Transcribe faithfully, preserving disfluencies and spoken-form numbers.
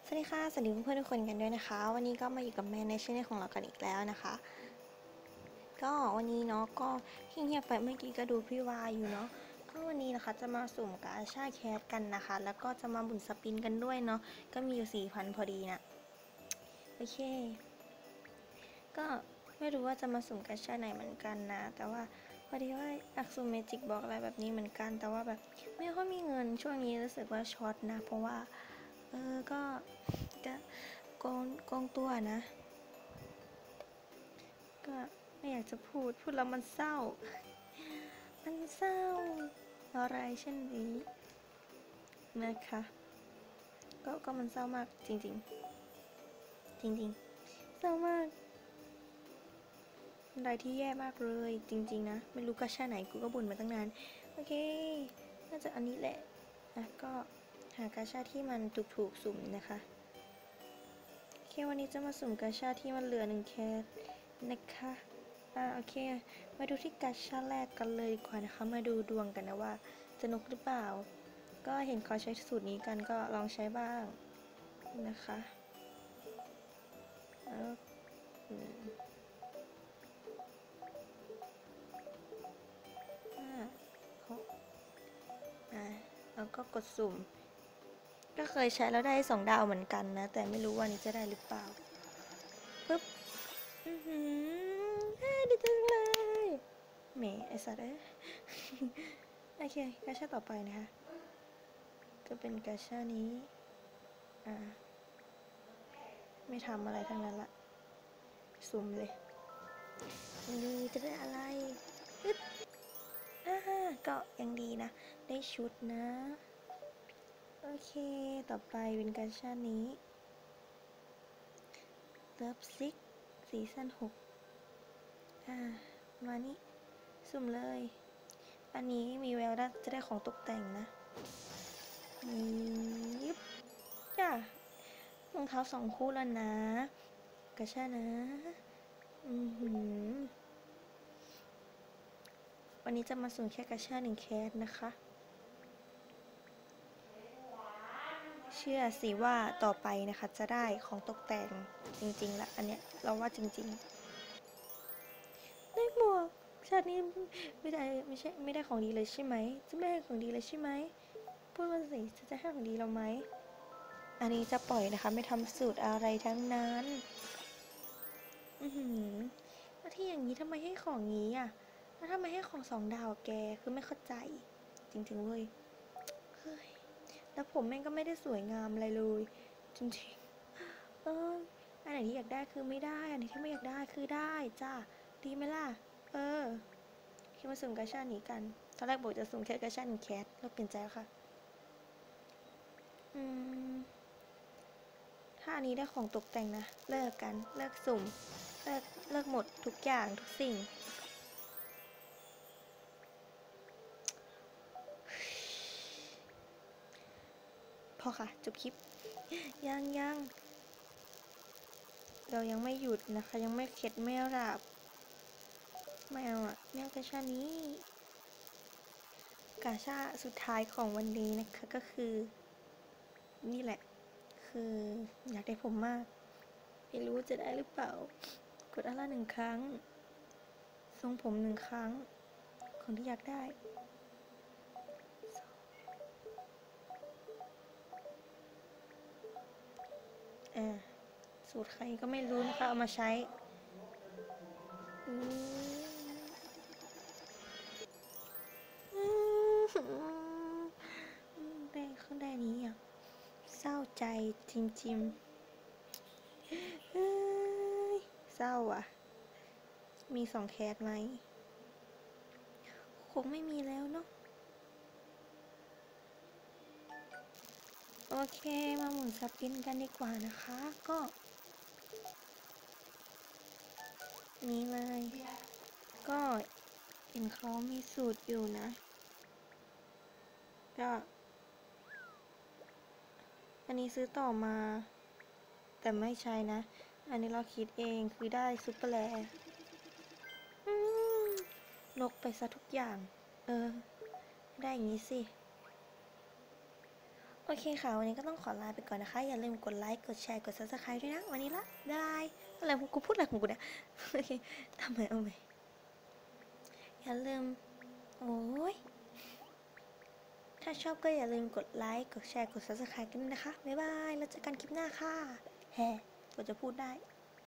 วัสดีค่ะสวัสดีเพื่อนๆทุกคนกันด้วยนะคะวันนี้ก็มาอยู่กับแม่ในช่องของเรากันอีกแล้วนะคะก็วันนี้เนาะก็ที่เงียบไปเมื่อกี้ก็ดูพี่วาอยู่เนาะก็วันนี้นะคะจะมาสุ่มกาชาแคสกันนะคะแล้วก็จะมาบุญสปินกันด้วยเนาะก็มีอยู่สี่พันพอดีนะโอเคก็ไม่รู้ว่าจะมาสุ่มกาชาไหนเหมือนกันนะแต่ว่าพอดีว่าอยากสุ่มเมจิกบอกอะไรแบบนี้เหมือนกันแต่ว่าแบบไม่ค่อยมีเงินช่วงนี้รู้สึกว่าช็อตนะเพราะว่าเออก็จะโกงโกงตัวนะก็ไม่อยากจะพูดพูดแล้วมันเศร้ามันเศร้าอะไรเช่นนี้นะคะก็ก็มันเศร้ามากจริงๆจริงๆเศร้ามากอะไรที่แย่มากเลยจริงๆนะไม่รู้กาชาไหนกูก็บ่นมาตั้งนานโอเคน่าจะอันนี้แหละนะก็หากาชาที่มันถูกๆสุ่มนะคะโอเควันนี้จะมาสุ่มกาชาที่มันเหลือหนึ่งแคสนะคะอ่าโอเคมาดูที่กาชาแรกกันเลยดีกว่านะคะมาดูดวงกันนะว่าจะนุกหรือเปล่าก็เห็นเขาใช้สูตรนี้กันก็ลองใช้บ้างนะคะแล้วอืมห้าหกอ่าแล้วก็กดสุ่มก็เคยใช้แล้วได้สองดาวเหมือนกันนะแต่ไม่รู้วันนี้จะได้หรือเปล่าปึ๊บอือหือดีจังเลยแหมไอสัตว์เอ้ยโอเคกาชาต่อไปนะคะก็เป็นกาชานี้อ่าไม่ทำอะไรทั้งนั้นละสุ่มเลยนี่จะได้อะไรอึดอ่าก็ยังดีนะได้ชุดนะโอเคต่อไปเป็นกาชานี้เลิฟซิกซีซั่นหกอ่ามานี่สุ่มเลยอันนี้มีแววว่าจะได้ของตกแต่งนะยิบจ้ารองเท้าสองคู่แล้วนะกาชานะอือหือวันนี้จะมาสุ่มแค่กาชาหนึ่งแคสนะคะเชื่อสิว่าต่อไปนะคะจะได้ของตกแต่งจริงๆละอันเนี้ยเราว่าจริงๆได้หมวกชาตินี้ไม่ได้ไม่ใช่ไม่ได้ของดีเลยใช่ไหมจะไม่ให้ของดีเลยใช่ไหมพูดมาสิจะให้ของดีเราไหมอันนี้จะปล่อยนะคะไม่ทำสูตรอะไรทั้งนั้นอือหือแล้วที่อย่างนี้ทำไมให้ของงี้อ่ะแล้วทำไมให้ของสองดาวแกคือไม่เข้าใจจริงๆเลยเฮ้ยแล้วผมแม่งก็ไม่ได้สวยงามอะไรเลยจริงๆเอออันไหนที่อยากได้คือไม่ได้อันไหนที่ไม่อยากได้คือได้จ้าดีไหมล่ะเออคิดมาสุ่มกาชานี้กันตอนแรกบอกจะสุ่มแค่กาชาหนึ่งแคสเราเปลี่ยนใจแล้วค่ะอืมถ้าอันนี้ได้ของตกแต่งนะเลิกกันเลิกสุ่มเลิกเลิกหมดทุกอย่างทุกสิ่งพอค่ะจบคลิปยังยังเรายังไม่หยุดนะคะยังไม่เข็ดไม่หลับไม่เอาอะแม่กาชานี้กาชาสุดท้ายของวันนี้นะคะก็คือนี่แหละคืออยากได้ผมมากไม่รู้จะได้หรือเปล่ากดอะไรหนึ่งครั้งทรงผมหนึ่งครั้งของที่อยากได้อ่าสูตรใครก็ไม่รู้นะคะเอามาใช้อืมได้ข้างได้นี้อ่ะเศร้าใจจริงๆเฮ้ยเศร้าอ่ะมีสองแคสไหมคงไม่มีแล้วเนาะโอเคมาหมุนสปินกันดีกว่านะคะก็นี้เลยก็เห็นเขามีสูตรอยู่นะก็อันนี้ซื้อต่อมาแต่ไม่ใช่นะอันนี้เราคิดเองคือได้ซุปเปอร์แลลกไปซะทุกอย่างเออได้อย่างนี้สิโอเคค่ะวันนี้ก็ต้องขอลาไปก่อนนะคะอย่าลืมกดไลค์กดแชร์กด ซับสไครบ์ ด้วยนะวันนี้ละได้อะไรกูพูดอะไรของกูเนี่ยโอเคทำไมเอาไหมอย่าลืมโอ้ยถ้าชอบก็อย่าลืมกดไลค์กดแชร์กด ซับสไครบ์ กันด้วยนะคะบ๊ายบายแล้วเจอกันคลิปหน้าค่ะแฮ่กว่าจะพูดได้